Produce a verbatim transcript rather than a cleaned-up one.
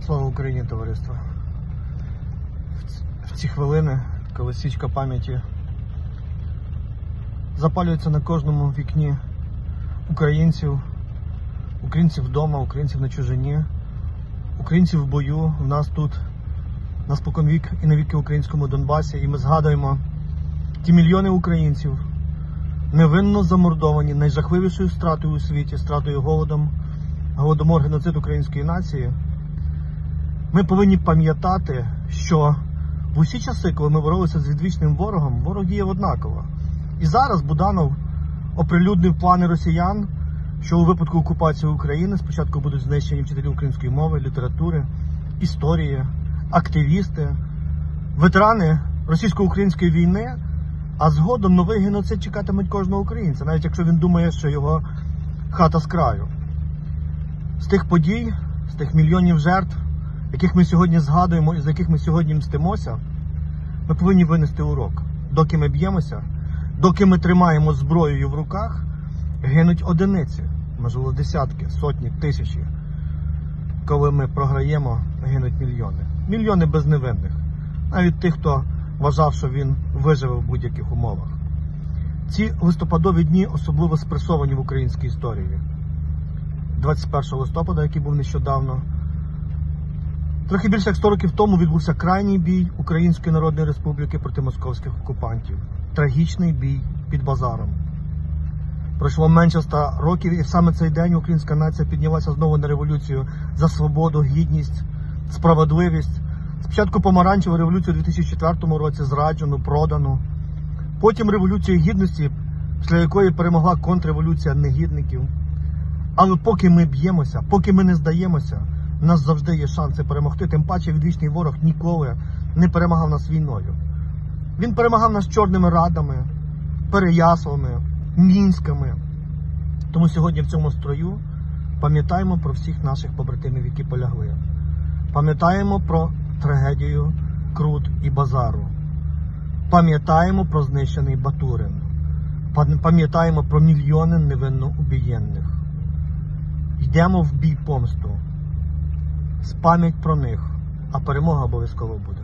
Слава Україні, товариство! В ці хвилини, коли свічка пам'яті запалюється на кожному вікні українців, українців вдома, українців на чужині, українців в бою, в нас тут, на споконвік і навіки українському Донбасі, і ми згадуємо ті мільйони українців, невинно замордовані найжахливішою стратою у світі, стратою голодом, голодомор, геноцид української нації. Ми повинні пам'ятати, що в усі часи, коли ми боролися з відвічним ворогом, ворог діяв однаково. І зараз Буданов оприлюднив плани росіян, що у випадку окупації України спочатку будуть знищені вчителі української мови, літератури, історії, активісти, ветерани російсько-української війни, а згодом новий геноцид чекатимуть кожного українця, навіть якщо він думає, що його хата з краю. З тих подій, з тих мільйонів жертв, яких ми сьогодні згадуємо і за яких ми сьогодні мстимося, ми повинні винести урок. Доки ми б'ємося, доки ми тримаємо зброєю в руках, гинуть одиниці, можливо десятки, сотні, тисячі. Коли ми програємо, гинуть мільйони. Мільйони безневинних. Навіть тих, хто вважав, що він виживе в будь-яких умовах. Ці листопадові дні особливо спресовані в українській історії. двадцять першого листопада, який був нещодавно, трохи більше як сто років тому відбувся крайній бій Української Народної Республіки проти московських окупантів. Трагічний бій під Базаром. Пройшло менше ста років, і саме цей день українська нація піднялася знову на революцію за свободу, гідність, справедливість. Спочатку помаранчеву революцію у дві тисячі четвертому році, зраджену, продану. Потім революцію гідності, після якої перемогла контрреволюція негідників. Але поки ми б'ємося, поки ми не здаємося, у нас завжди є шанси перемогти, тим паче відвічний ворог ніколи не перемагав нас війною. Він перемагав нас чорними радами, Переяславами, Мінськами. Тому сьогодні в цьому строю пам'ятаємо про всіх наших побратимів, які полягли. Пам'ятаємо про трагедію Крут і Базару. Пам'ятаємо про знищений Батурин. Пам'ятаємо про мільйони невинно убієнних. Йдемо в бій помсту. З пам'ять про них, а перемога обов'язково буде.